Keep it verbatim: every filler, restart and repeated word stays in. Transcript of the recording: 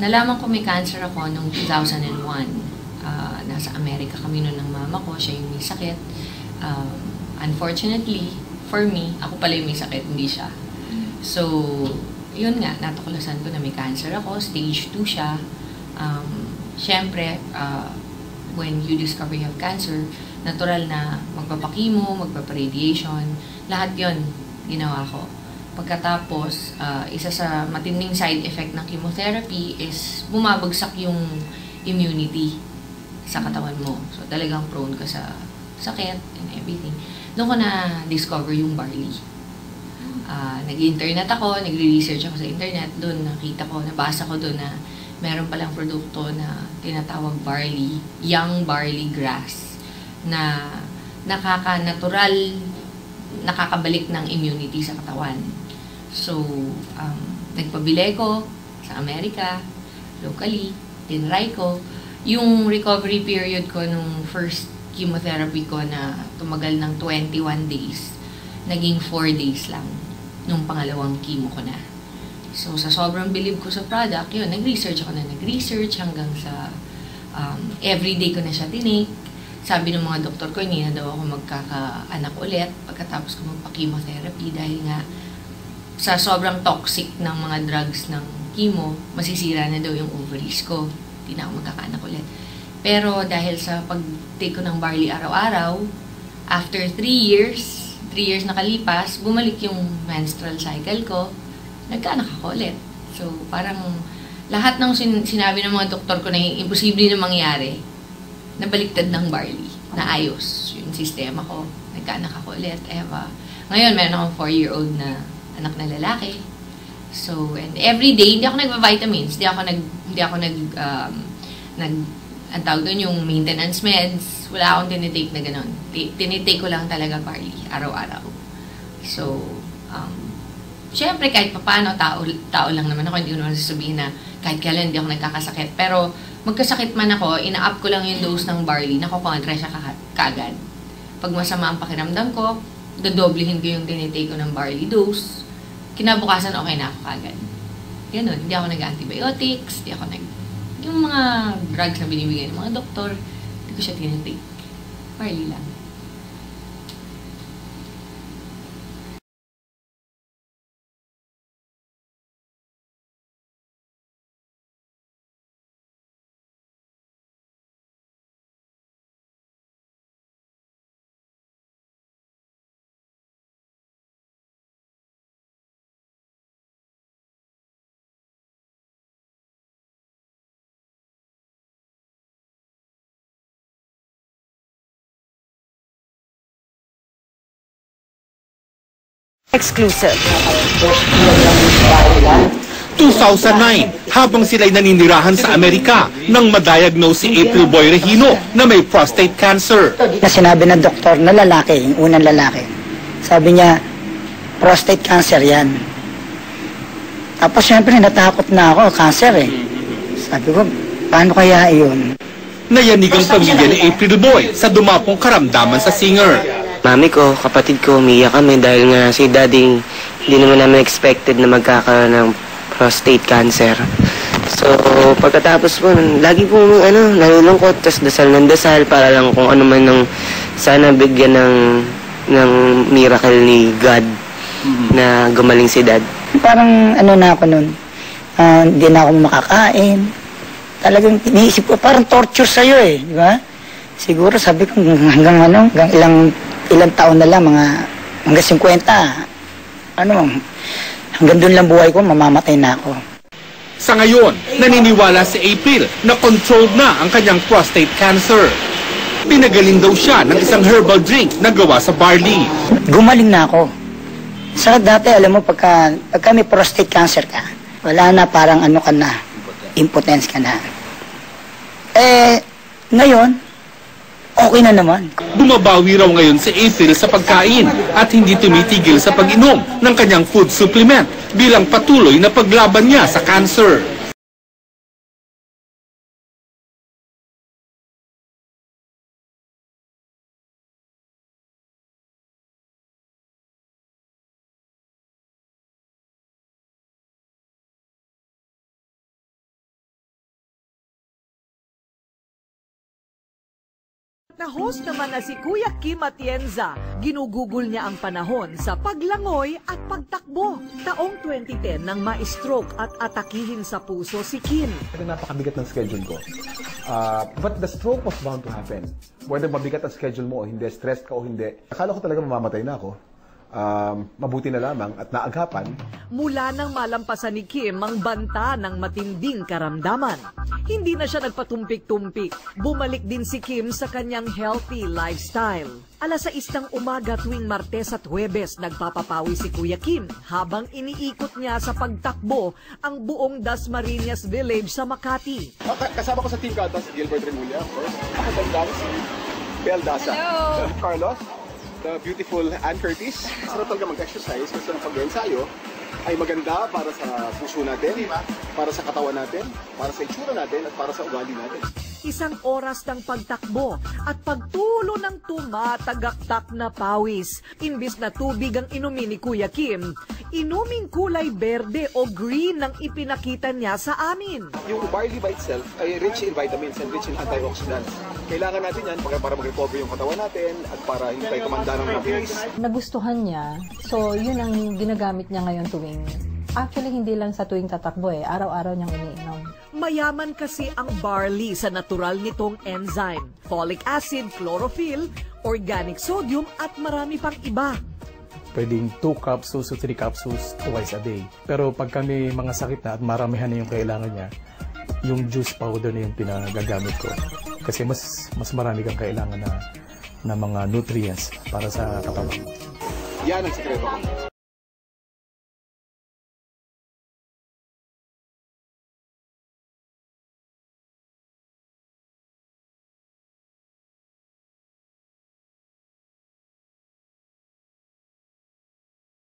nalaman ko may cancer ako noong two thousand one. Uh, nasa Amerika kami noon ng mama ko, siya yung may sakit. Um, unfortunately, for me, ako pala yung may sakit, hindi siya. So, yun nga, natuklasan ko na may cancer ako, stage two siya. Um, Siyempre, uh, when you discover you have cancer, natural na magpapakimo, magpaparadiation, lahat yun ginawa ko. Pagkatapos, uh, isa sa matinding side effect ng chemotherapy is bumabagsak yung immunity sa katawan mo. So, talagang prone ka sa sakit and everything. Doon ko na-discover yung barley. Uh, nag-internet ako, nagre-research ako sa internet. Doon nakita ko, nabasa ko doon na meron palang produkto na tinatawag barley, young barley grass, na nakaka-natural, nakakabalik ng immunity sa katawan. So, um, nagpabili ko sa Amerika, locally, tinry ko. Yung recovery period ko nung first chemotherapy ko na tumagal ng twenty-one days, naging four days lang nung pangalawang chemo ko na. So, sa sobrang believe ko sa product, yun, nag-research ako na nag-research hanggang sa um, everyday ko na siya tinake. Sabi ng mga doktor ko, hindi na daw ako magkakaanak ulit pagkatapos ko magpa-chemotherapy dahil nga sa sobrang toxic ng mga drugs ng chemo, masisira na daw yung ovaries ko. Hindi na ako magkakaanak ulit. Pero dahil sa pag-take ko ng barley araw-araw, after three years, three years nakalipas, bumalik yung menstrual cycle ko, nagkaanak ako ulit. So, parang lahat ng sin sinabi ng mga doktor ko na imposible na mangyari, nabaliktad ng barley, naayos yung sistema ko, nagkaanak ako ulit. Eva. Ngayon, meron akong four-year-old na anak na lalaki. So, and every day, hindi ako nagpa-vitamins, hindi ako nag, hindi ako nag, um, nag, ang tawag doon yung maintenance meds, wala akong tinitake na gano'n. Tinitake ko lang talaga barley, araw-araw. So, um, syempre, kahit paano, tao, tao lang naman ako, hindi ko naman sasabihin na kahit kailan hindi ako nagkakasakit. Pero, magkasakit man ako, ina-up ko lang yung dose ng barley, nakukontra siya kaagad. Pag masama ang pakiramdam ko, dodoblihin ko yung tinitake ko ng barley dose, kinabukasan okay na ako kaagad. Ganun, hindi ako nag-antibiotics, hindi ako nag... Yung mga drugs na binibigay ng mga doktor, hindi ko siya tinitake. Barley lang. Exclusive. two thousand nine, habang sila'y naninirahan sa Amerika nang madiagnose si April Boy Regino na may prostate cancer. Na sinabi ng doktor na lalaki, yung unang lalaki, sabi niya, prostate cancer yan. Tapos syempre natakot na ako, cancer eh. Sabi ko, paano kaya yun? Nayanig ang pamilya ni April Boy sa dumapong karamdaman sa singer. Mami ko, kapatid ko, umiyak kami dahil nga si daddy hindi naman namin expected na magkakaroon ng prostate cancer. So, pagkatapos po, lagi po ano, nalulungkot, tas dasal ng dasal para lang kung ano man ng sana bigyan ng, ng miracle ni God na gumaling si dad. Parang ano na ako nun, uh, hindi na ako makakain. Talagang iniisip ko, parang torture sa'yo eh, di ba? Siguro sabi ko hanggang ano, hanggang ilang ilang taon na lang, mga hanggang fifty, ano, hanggang doon lang buhay ko, mamamatay na ako. Sa ngayon, naniniwala si April na controlled na ang kanyang prostate cancer. Pinagaling daw siya ng isang herbal drink na gawa sa barley. Gumaling na ako. Sa dati, alam mo, pagka, pagka may prostate cancer ka, wala na, parang ano ka na, impotence ka na. Eh, ngayon, okay na naman. Bumabawi raw ngayon si April sa pagkain at hindi tumitigil sa pag-inom ng kanyang food supplement bilang patuloy na paglaban niya sa cancer. ka-host naman na si Kuya Kim Atienza, ginugugol niya ang panahon sa paglangoy at pagtakbo. Taong twenty ten nang ma-stroke at atakihin sa puso si Kim. Napakabigat ng schedule ko. Uh, but the stroke was bound to happen. Whether mabigat ang schedule mo o hindi, stressed ka o hindi. Akala ko talaga mamamatay na ako. Um, mabuti na lamang at naagapan. Mula nang malampasan ni Kim ang banta ng matinding karamdaman, hindi na siya nagpatumpik-tumpik. Bumalik din si Kim sa kanyang healthy lifestyle. Alas sais ng umaga tuwing Martes at Huwebes, nagpapapawi si Kuya Kim habang iniikot niya sa pagtakbo ang buong Dasmariñas Village sa Makati. Kasama ko sa team Kaltas, Gilbert Remulla, of course. Ako tandaan si Bel Daza. Hello! Carlos, the beautiful Ann Curtis. Sarap talaga mag-exercise kasi ang pag-ensayo ay maganda para sa puso natin, para sa katawan natin, para sa itsura natin, at para sa ugali natin. Isang oras ng pagtakbo at pagtulo ng tumatagaktak na pawis. Imbis na tubig ang inumin ni Kuya Kim, inuming kulay berde o green ang ipinakita niya sa amin. Yung barley by itself ay rich in vitamins and rich in antioxidants. Kailangan natin yan para, para mag-recover yung katawan natin at para hindi tayo tumanda ng mabilis. Nagustuhan niya, so yun ang ginagamit niya ngayon tuwing, actually hindi lang sa tuwing tatakbo eh, araw-araw niyang iniinom. Mayaman kasi ang barley sa natural nitong enzyme, folic acid, chlorophyll, organic sodium at marami pang iba. Pwedeng two capsules to three capsules twice a day. Pero pag kami mga sakit na at maramihan na yung kailangan niya, yung juice powder na yung pinagagamit ko. Kasi mas mas marami kang kailangan na, na mga nutrients para sa katawan. Yan ang sekreto ko.